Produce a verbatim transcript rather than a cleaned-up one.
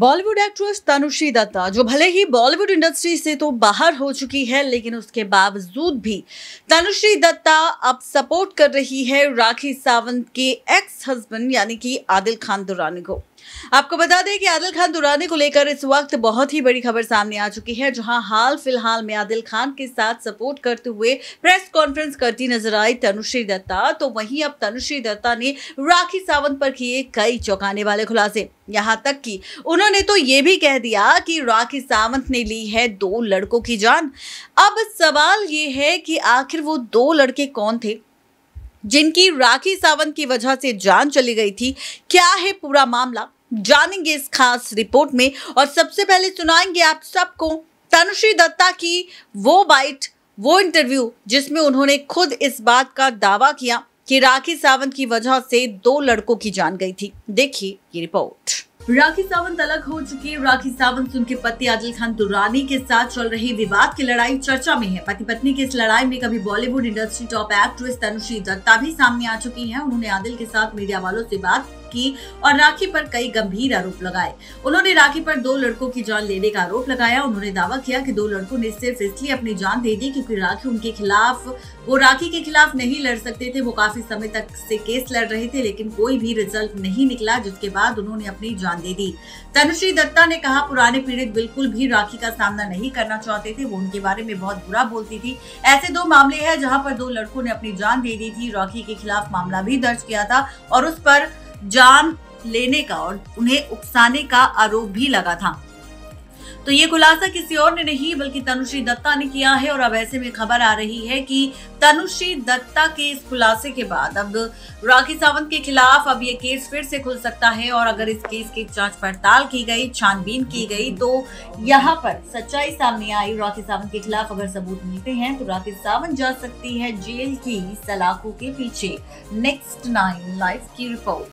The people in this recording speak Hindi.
बॉलीवुड एक्ट्रेस तनुश्री दत्ता, जो भले ही बॉलीवुड इंडस्ट्री से तो बाहर हो चुकी है, लेकिन उसके बावजूद भी तनुश्री दत्ता अब सपोर्ट कर रही है राखी सावंत के एक्स हस्बैंड यानी कि आदिल खान दुर्रानी को। आपको बता दें कि आदिल खान दुर्रानी को लेकर इस वक्त बहुत ही बड़ी खबर सामने आ चुकी है, जहां हाल फिलहाल में आदिल खान के साथ सपोर्ट करते हुए प्रेस कॉन्फ्रेंस करती नजर आई तनुश्री दत्ता। तो वहीं अब तनुश्री दत्ता ने राखी सावंत पर किए कई चौंकाने वाले खुलासे। यहां तक कि उन्होंने तो ये भी कह दिया कि राखी सावंत ने ली है दो लड़कों की जान। अब सवाल ये है कि आखिर वो दो लड़के कौन थे जिनकी राखी सावंत की वजह से जान चली गई थी। क्या है पूरा मामला, जानेंगे इस खास रिपोर्ट में। और सबसे पहले सुनाएंगे आप सबको तनुश्री दत्ता की वो बाइट, वो इंटरव्यू जिसमें उन्होंने खुद इस बात का दावा किया कि राखी सावंत की वजह से दो लड़कों की जान गई थी। देखिए ये रिपोर्ट। राखी सावंत अलग हो चुकी है। राखी सावंत उनके पति आदिल खान दुर्रानी के साथ चल रही विवाद की लड़ाई चर्चा में है। पति पत्नी की इस लड़ाई में कभी Bollywood industry top actress Tanushree Dutta भी सामने आ चुकी है। उन्होंने आदिल के साथ मीडिया वालों से बात की और राखी पर कई गंभीर आरोप लगाए। उन्होंने राखी पर दो लड़कों की जान लेने का आरोप लगाया। उन्होंने दावा किया कि दो लड़कों ने सिर्फ इसलिए अपनी जान दे दी क्योंकि राखी उनके खिलाफ वो राखी के खिलाफ नहीं लड़ सकते थे। वो काफी समय तक से केस लड़ रहे थे, लेकिन कोई भी रिजल्ट नहीं निकला, जिसके बाद उन्होंने अपनी जान दे दी। तनुश्री दत्ता ने कहा, पुराने पीड़ित बिल्कुल भी राखी का सामना नहीं करना चाहते थे। वो उनके बारे में बहुत बुरा बोलती थी। ऐसे दो मामले हैं जहां पर दो लड़कों ने अपनी जान दे दी थी। राखी के खिलाफ मामला भी दर्ज किया था और उस पर जान लेने का और उन्हें उकसाने का आरोप भी लगा था। तो ये खुलासा किसी और ने नहीं बल्कि तनुश्री दत्ता ने किया है। और अब ऐसे में खबर आ रही है कि तनुश्री दत्ता के इस खुलासे के बाद अब राखी सावंत के खिलाफ अब ये केस फिर से खुल सकता है। और अगर इस केस की जांच पड़ताल की गई, छानबीन की गई, तो यहाँ पर सच्चाई सामने आई, राखी सावंत के खिलाफ अगर सबूत मिलते हैं तो राखी सावंत जा सकती है जेल की सलाखों के पीछे। नेक्स्ट नाइन लाइव की रिपोर्ट।